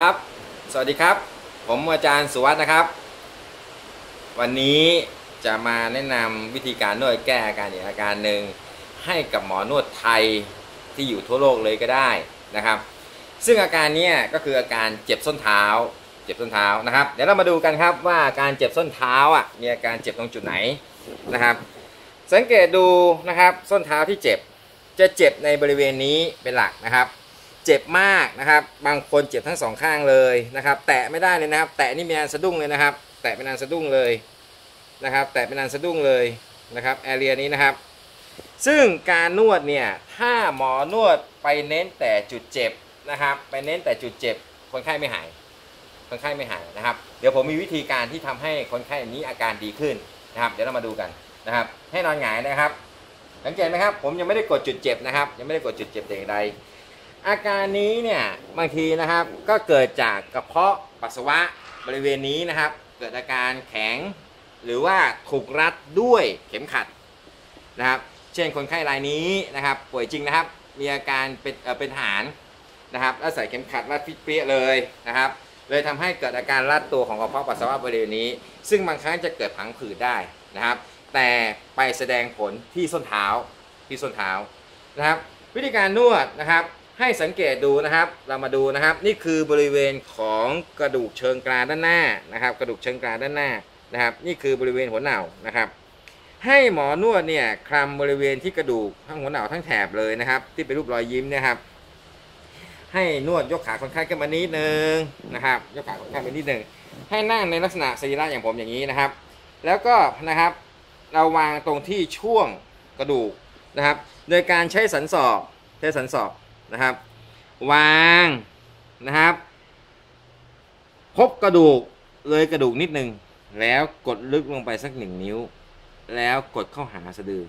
ครับสวัสดีครับผมอาจารย์สุวัฒน์นะครับวันนี้จะมาแนะนำวิธีการนวดแก้อาการอีกอาการหนึ่งให้กับหมอนวดไทยที่อยู่ทั่วโลกเลยก็ได้นะครับซึ่งอาการนี้ก็คืออาการเจ็บส้นเท้านะครับเดี๋ยวเรามาดูกันครับว่าการเจ็บส้นเท้ามีอาการเจ็บตรงจุดไหนนะครับสังเกตดูนะครับส้นเท้าที่เจ็บจะเจ็บในบริเวณนี้เป็นหลักนะครับเจ็บมากนะครับบางคนเจ็บทั้งสองข้างเลยนะครับแตะไม่ได้เลยนะครับแตะนี่มีอันสะดุ้งเลยนะครับแตะเป็นอันสะดุ้งเลยนะครับแตะเป็นอันสะดุ้งเลยนะครับแอเรียนี้นะครับซึ่งการนวดเนี่ยถ้าหมอนวดไปเน้นแต่จุดเจ็บนะครับไปเน้นแต่จุดเจ็บคนไข้ไม่หายนะครับเดี๋ยวผมมีวิธีการที่ทำให้คนไข้นี้อาการดีขึ้นนะครับเดี๋ยวเรามาดูกันนะครับให้นอนหงายนะครับสังเกตไหมครับผมยังไม่ได้กดจุดเจ็บนะครับยังไม่ได้กดจุดเจ็บแต่อย่างใดอาการนี้เนี่ยบางทีนะครับก็เกิดจากกระเพาะปัสสาวะบริเวณนี้นะครับเกิดอาการแข็งหรือว่าถูกรัดด้วยเข็มขัดนะครับเช่นคนไข้รายนี้นะครับป่วยจริงนะครับมีอาการเป็นทหารนะครับแล้วใส่เข็มขัดรัดฟิตเปี้ยเลยนะครับเลยทำให้เกิดอาการรัดตัวของกระเพาะปัสสาวะบริเวณนี้ซึ่งบางครั้งจะเกิดผังผืดได้นะครับแต่ไปแสดงผลที่ส้นเท้านะครับวิธีการนวดนะครับให้สังเกตดูนะครับเรามาดูนะครับนี่คือบริเวณของกระดูกเชิงกรานด้านหน้านะครับกระดูกเชิงกรานด้านหน้านะครับนี่คือบริเวณหัวเหน่านะครับให้หมอนวดเนี่ยคลำบริเวณที่กระดูกทั้งหัวเหน่าทั้งแถบเลยนะครับที่เป็นรูปรอยยิ้มนะครับให้นวดยกขาคนไข้ขึ้นมานิดนึงนะครับยกขาคนไข้ไปนิดนึงให้นั่งในลักษณะสรีระอย่างผมอย่างนี้นะครับแล้วก็นะครับเราวางตรงที่ช่วงกระดูกนะครับโดยการใช้สันศอกนะครับวางนะครับพบกระดูกเลยกระดูกนิดนึงแล้วกดลึกลงไปสัก1 นิ้วแล้วกดเข้าหาสะดือ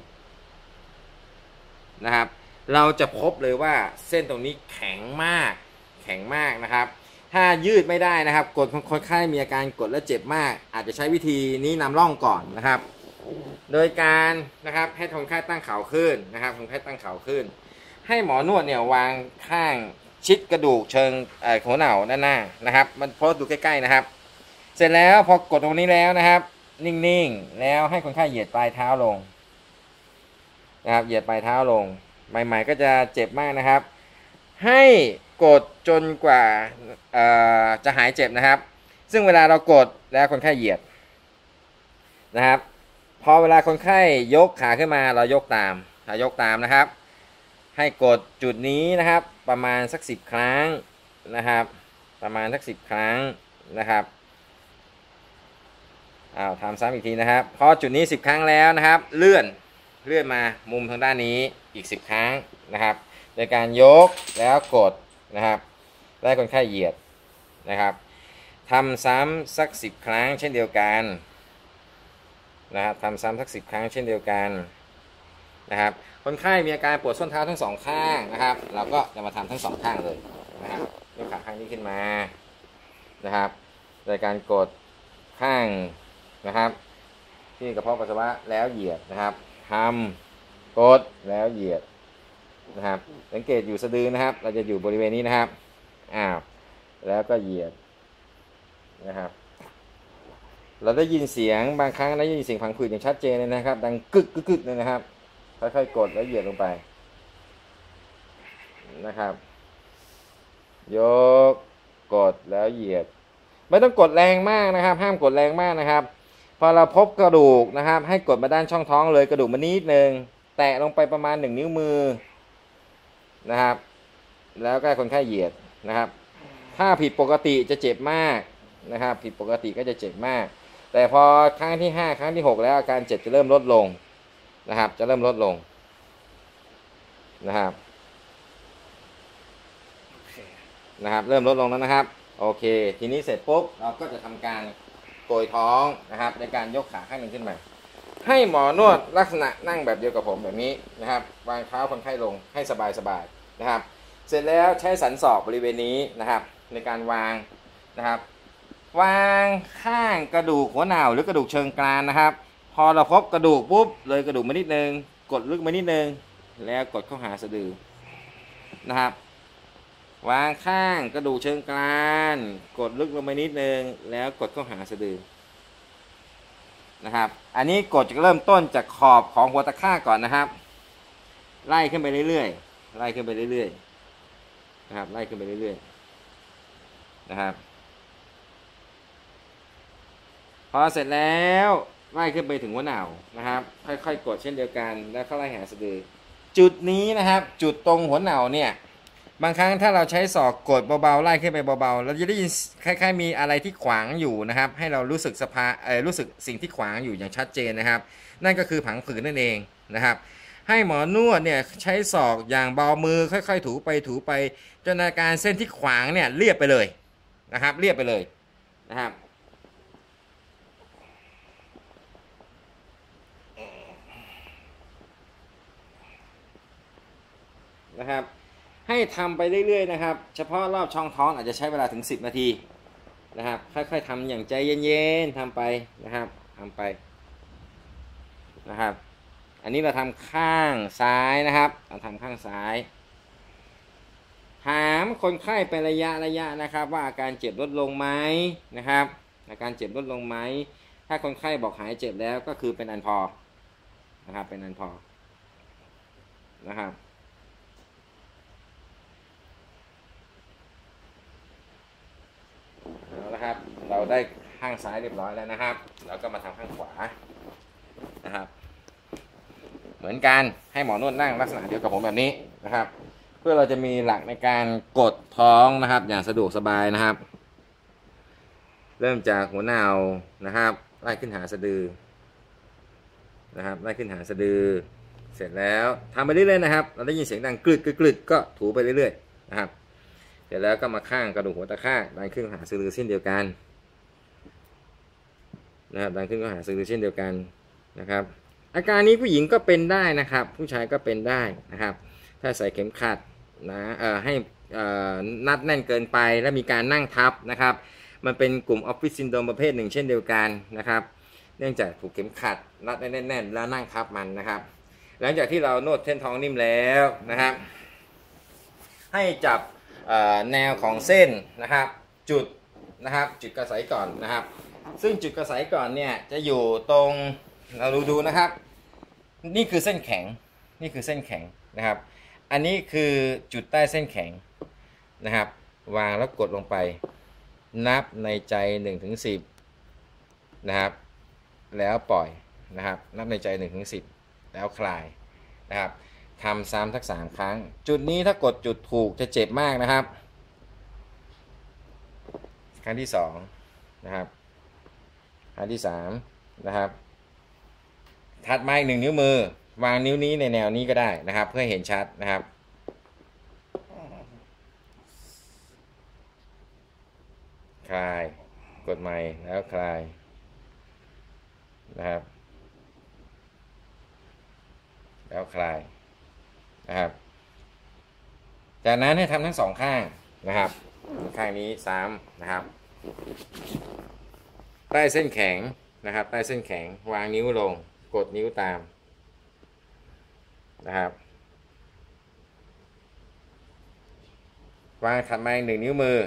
นะครับเราจะพบเลยว่าเส้นตรงนี้แข็งมากนะครับถ้ายืดไม่ได้นะครับกดคนไข้มีอาการกดและเจ็บมากอาจจะใช้วิธีนี้นำร่องก่อนนะครับโดยการนะครับให้คนไข้ตั้งเข่าขึ้นนะครับคนไข้ตั้งเข่าขึ้นให้หมอนวดเนี่ยวางข้างชิดกระดูกเชิงหัวเหน่าด้านหน้านะครับมันโพสดูใกล้ๆนะครับเสร็จแล้วพอกดตรงนี้แล้วนะครับนิ่งๆแล้วให้คนไข้เหยียดปลายเท้าลงนะครับเหยียดปลายเท้าลงใหม่ๆก็จะเจ็บมากนะครับให้กดจนกว่าจะหายเจ็บนะครับซึ่งเวลาเรากดแล้วคนไข้เหยียดนะครับพอเวลาคนไข้ยกขาขึ้นมาเรายกตามนะครับให้กดจุดนี้นะครับประมาณสัก10 ครั้งนะครับประมาณสัก10 ครั้งนะครับทำซ้ำอีกทีนะครับพอจุดนี้10 ครั้งแล้วนะครับเลื่อนมามุมทางด้านนี้อีก10 ครั้งนะครับโดยการยกแล้วกดนะครับแล้วคนไข้เหยียดนะครับทำซ้ำสัก10 ครั้งเช่นเดียวกันนะครับทำซ้ำสัก10 ครั้งเช่นเดียวกันนะครับคนไข้มีอาการปวดส้นเท้าทั้ง2 ข้างนะครับเราก็จะมาทำทั้ง2 ข้างเลยนะครับยกขาข้างนี้ขึ้นมานะครับโดยการกดข้างนะครับที่กระเพาะปัสสาวะแล้วเหยียดนะครับทำกดแล้วเหยียดนะครับสังเกตอยู่สะดือนะครับเราจะอยู่บริเวณนี้นะครับแล้วก็เหยียดนะครับเราได้ยินเสียงบางครั้งได้ยินเสียงผังผืดอย่างชัดเจนเลยนะครับดังกึกเลยนะครับค่อยๆกดแล้วเหยียดลงไปนะครับยกกดแล้วเหยียดไม่ต้องกดแรงมากนะครับห้ามกดแรงมากนะครับพอเราพบกระดูกนะครับให้กดมาด้านช่องท้องเลยกระดูกมันนิดนึงแตะลงไปประมาณ1 นิ้วมือนะครับแล้วก็คนไข้เหยียดนะครับถ้าผิดปกติจะเจ็บมากนะครับผิดปกติก็จะเจ็บมากแต่พอครั้งที่5 ครั้งที่6แล้วอาการเจ็บจะเริ่มลดลงนะครับจะเริ่มลดลงนะครับเริ่มลดลงแล้วนะครับโอเคทีนี้เสร็จปุ๊บเราก็จะทำการโกยท้องนะครับในการยกขาข้างหนึ่งขึ้นมาให้หมอนวดลักษณะนั่งแบบเดียวกับผมแบบนี้นะครับวางเท้าคนไข้ลงให้สบายๆนะครับเสร็จแล้วใช้สันศอกบริเวณนี้นะครับในการวางนะครับวางข้างกระดูกหัวเหน่าหรือกระดูกเชิงกรานนะครับพอเราพบกระดูกปุ๊บเลยกระดูกมานิดนึงกดลึกมานิดนึงแล้วกดเข้าหาสะดือนะครับวางข้างกระดูกเชิงกรานกดลึกลงไปนิดนึงแล้วกดเข้าหาสะดือนะครับอันนี้กดจะเริ่มต้นจากขอบของหัวตะข้าก่อนนะครับไล่ขึ้นไปเรื่อยๆไล่ขึ้นไปเรื่อยๆนะครับไล่ขึ้นไปเรื่อยๆนะครับพอเสร็จแล้วไล่ขึ้นไปถึงหัวเหน่านะครับค่อยๆกดเช่นเดียวกันแล้วเข้าไล่หาสะดือจุดนี้นะครับจุดตรงหัวเหน่าเนี่ยบางครั้งถ้าเราใช้ศอกกดเบาๆไล่ขึ้นไปเบาๆเราจะได้ยินคล้ายๆมีอะไรที่ขวางอยู่นะครับให้เรารู้สึกรู้สึกสิ่งที่ขวางอยู่อย่างชัดเจนนะครับนั่นก็คือผังผืดนั่นเองนะครับให้หมอนวดเนี่ยใช้ศอกอย่างเบามือค่อยๆถูไปจนอาการเส้นที่ขวางเนี่ยเรียบไปเลยนะครับเรียบไปเลยนะครับให้ทำไปเรื่อยๆนะครับเฉพาะรอบช่องท้องอาจจะใช้เวลาถึง10 นาทีนะครับค่อยๆทำอย่างใจเย็นๆทำไปนะครับทำไปนะครับอันนี้เราทำข้างซ้ายนะครับเราทำข้างซ้ายถามคนไข้เป็นระยะนะครับว่าอาการเจ็บลดลงไหมนะครับอาการเจ็บลดลงไหมถ้าคนไข้บอกหายเจ็บแล้วก็คือเป็นอันพอนะครับเป็นอันพอนะครับครับเราได้ข้างซ้ายเรียบร้อยแล้วนะครับเราก็มาทำข้างขวานะครับเหมือนกันให้หมอนวดนั่งลักษณะเดียวกับผมแบบนี้นะครับเพื่อเราจะมีหลักในการกดท้องนะครับอย่างสะดวกสบายนะครับเริ่มจากหัวเหน่านะครับไล่ขึ้นหาสะดือนะครับไล่ขึ้นหาสะดือเสร็จแล้วทำไปเรื่อยๆนะครับเราได้ยินเสียงดังกรึดก็ถูไปเรื่อยๆนะครับเสร็จแล้วก็มาข้างกระดูกหัวตะข้างดันขึ้นหาสะดือเช่นเดียวกันนะครับดันขึ้นก็หาสะดือเช่นเดียวกันนะครับอาการนี้ผู้หญิงก็เป็นได้นะครับผู้ชายก็เป็นได้นะครับถ้าใส่เข็มขัดนะให้นัดแน่นเกินไปและมีการนั่งทับนะครับมันเป็นกลุ่มออฟฟิศซินโดรมประเภทหนึ่งเช่นเดียวกันนะครับเนื่องจากผูกเข็มขัดนัดแน่นๆแล้วนั่งทับมันนะครับหลังจากที่เรานวดเส้นท้องนิ่มแล้วนะครับให้จับแนวของเส้นนะครับจุดกระสายก่อนนะครับซึ่งจุดกระสายก่อนเนี่ยจะอยู่ตรงเราดูนะครับนี่คือเส้นแข็งนะครับอันนี้คือจุดใต้เส้นแข็งนะครับวางแล้วกดลงไปนับในใจ 1-10 นะครับแล้วปล่อยนะครับนับในใจ 1-10 แล้วคลายนะครับทำซ้ำสัก3 ครั้งจุดนี้ถ้ากดจุดถูกจะเจ็บมากนะครับครั้งที่2นะครับครั้งที่3นะครับถัดมาอีก1 นิ้วมือวางนิ้วนี้ในแนวนี้ก็ได้นะครับเพื่อเห็นชัดนะครับคลายกดใหม่แล้วคลายนะครับแล้วคลายนะครับจากนั้นให้ทำทั้ง2 ข้างนะครับข้างนี้3นะครับใต้เส้นแข็งนะครับใต้เส้นแข็งวางนิ้วลงกดนิ้วตามนะครับวางถัดมา1 นิ้วมือ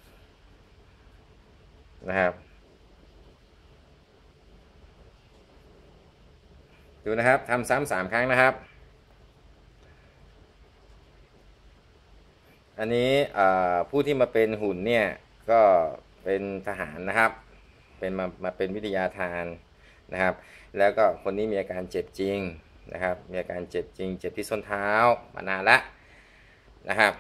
นะครับดูนะครับทำซ้ำ3 ครั้งนะครับอันนี้ผู้ที่มาเป็นหุ่นเนี่ยก็เป็นทหารนะครับเป็นมาเป็นวิทยาทานนะครับแล้วก็คนนี้มีอาการเจ็บจริงนะครับมีอาการเจ็บจริงเจ็บที่ส้นเท้ามานานละนะครับ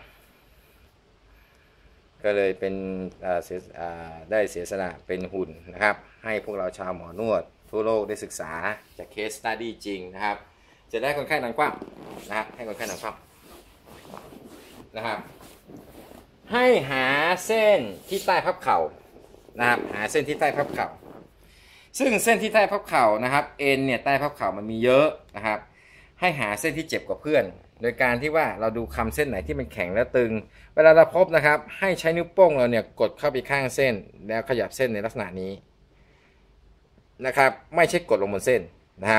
ก็เลยเป็นได้เสียสละเป็นหุ่นนะครับให้พวกเราชาวหมอนวดทั่วโลกได้ศึกษาจากเคสสตัดดี้จริงนะครับจะได้คนไข้นอนคว่ำนะครับให้คนไข้นอนคว่ำนะครับให้หาเส้นที่ใต้พับเข่านะครับหาเส้นที่ใต้พับเข่าซึ่งเส้นที่ใต้พับเข่านะครับเอ็นเนี่ยใต้พับเข่ามันมีเยอะนะครับให้หาเส้นที่เจ็บกว่าเพื่อนโดยการที่ว่าเราดูคำเส้นไหนที่มันแข็งและตึงเวลาเราพบนะครับให้ใช้นิ้วโป้งเราเนี่ยกดเข้าไปข้างเส้นแล้วขยับเส้นในลักษณะนี้นะครับไม่ใช่กดลงบนเส้นนะครับ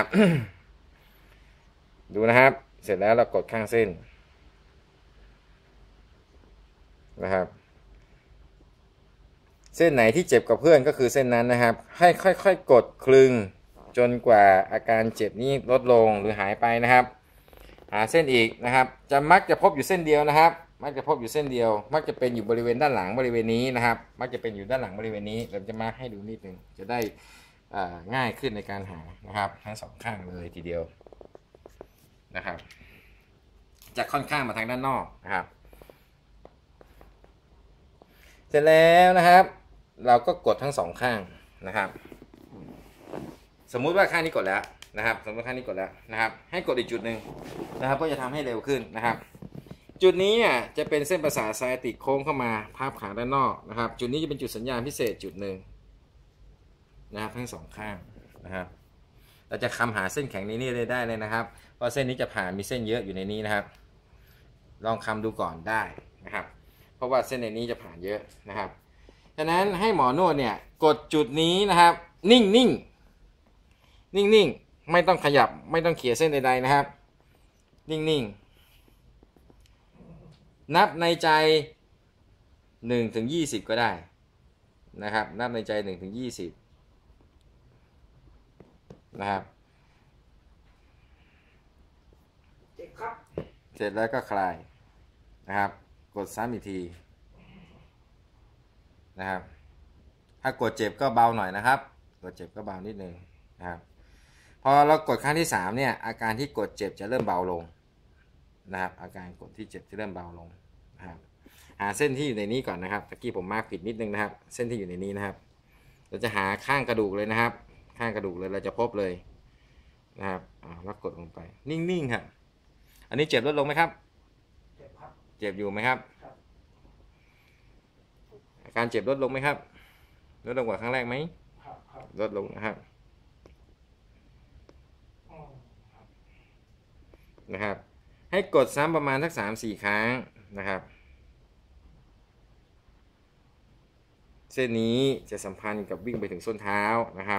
ดูนะครับเสร็จแล้วเรากดข้างเส้นนะครับเส้นไหนที่เจ็บกับเพื่อนก็คือเส้นนั้นนะครับให้ค่อยๆกดคลึงจนกว่าอาการเจ็บนี้ลดลงหรือหายไปนะครับหาเส้นอีกนะครับจะมักจะพบอยู่เส้นเดียวนะครับมักจะพบอยู่เส้นเดียวมักจะเป็นอยู่บริเวณด้านหลังบริเวณนี้นะครับมักจะเป็นอยู่ด้านหลังบริเวณนี้เราจะมาให้ดูนิดนึงจะได้ง่ายขึ้นในการหานะครับทั้งสองข้างเลยทีเดียวนะครับจะค่อนข้างมาทางด้านนอกนะครับเสร็จแล้วนะครับเราก็กดทั้งสองข้างนะครับสมมุติว่าข้างนี้กดแล้วนะครับสมมติข้างนี้กดแล้วนะครับให้กดอีกจุดหนึ่งนะครับก็จะทำให้เร็วขึ้นนะครับจุดนี้จะเป็นเส้นประสาทไซติกโค้งเข้ามาภาพขาด้านนอกนะครับจุดนี้จะเป็นจุดสัญญาณพิเศษจุดหนึ่งนะครับทั้งสองข้างนะครับเราจะคำหาเส้นแข็งนี้ได้เลยนะครับเพราะเส้นนี้จะผ่านมีเส้นเยอะอยู่ในนี้นะครับลองคำดูก่อนได้นะครับเพราะว่าเส้นในนี้จะผ่านเยอะนะครับฉะนั้นให้หมอนวดเนี่ยกดจุดนี้นะครับนิ่งไม่ต้องขยับไม่ต้องเขี่ยเส้นใดๆนะครับนิ่งนับในใจ1 ถึง 20ก็ได้นะครับนับในใจ1 ถึง 20นะครับเสร็จแล้วก็คลายนะครับกดซ้ำอีกทีนะครับถ้ากดเจ็บก็เบาหน่อยนะครับกดเจ็บก็เบานิดนึงนะครับพอเรากดครั้งที่3เนี่ยอาการที่กดเจ็บจะเริ่มเบาลงนะครับอาการกดที่เจ็บจะเริ่มเบาลงนะครับหาเส้นที่อยู่ในนี้ก่อนนะครับตะกี้ผมมาร์กผิดนิดนึงนะครับเส้นที่อยู่ในนี้นะครับเราจะหาข้างกระดูกเลยนะครับข้างกระดูกเลยเราจะพบเลยนะครับแล้วกดลงไปนิ่งๆครับอันนี้เจ็บลดลงไหมครับเจ็บอยู่ไหมครับอาการเจ็บลดลงไหมครับลดลงกว่าครั้งแรกไหมลดลงนะครับให้กดซ้ำประมาณสัก 3-4 ครั้งนะครับเส้นนี้จะสัมพันธ์กับวิ่งไปถึงส้นเท้านะครับ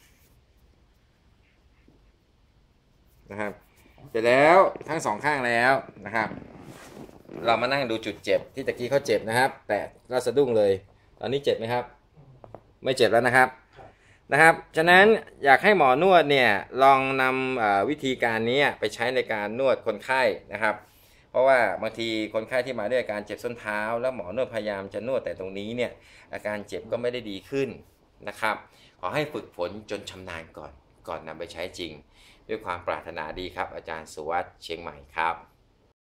เสร็จแล้วทั้งสองข้างแล้วนะครับเรามานั่งดูจุดเจ็บที่ตะกี้เขาเจ็บนะครับแต่เราสะดุ้งเลยตอนนี้เจ็บไหมครับไม่เจ็บแล้วนะครับฉะนั้นอยากให้หมอนวดเนี่ยลองนำวิธีการนี้ไปใช้ในการนวดคนไข้นะครับเพราะว่าบางทีคนไข้ที่มาด้วยอาการเจ็บส้นเท้าแล้วหมอนวดพยายามจะนวดแต่ตรงนี้เนี่ยอาการเจ็บก็ไม่ได้ดีขึ้นนะครับขอให้ฝึกฝนจนชำนาญก่อนนำไปใช้จริงด้วยความปรารถนาดีครับอาจารย์สุวัสดิ์เชียงใหม่ครับ